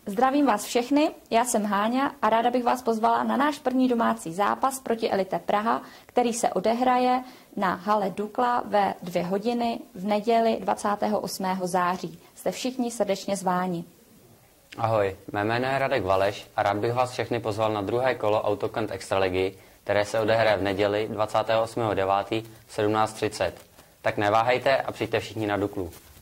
Zdravím vás všechny, já jsem Háňa a ráda bych vás pozvala na náš první domácí zápas proti Elite Praha, který se odehraje na hale Dukla ve 2 hodiny v neděli 28. září. Jste všichni srdečně zváni. Ahoj, mé jméno je Radek Valeš a rád bych vás všechny pozval na druhé kolo Autokant Extraligy, které se odehraje v neděli 28.9. v 17:30. Tak neváhejte a přijďte všichni na Duklu.